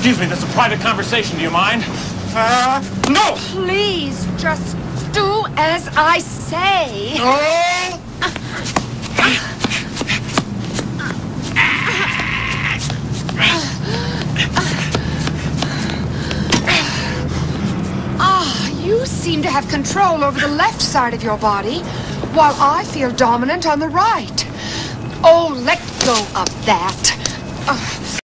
Excuse me, that's a private conversation. Do you mind? No! Please, just do as I say. Oh! You seem to have control over the left side of your body, while I feel dominant on the right. Oh, let go of that.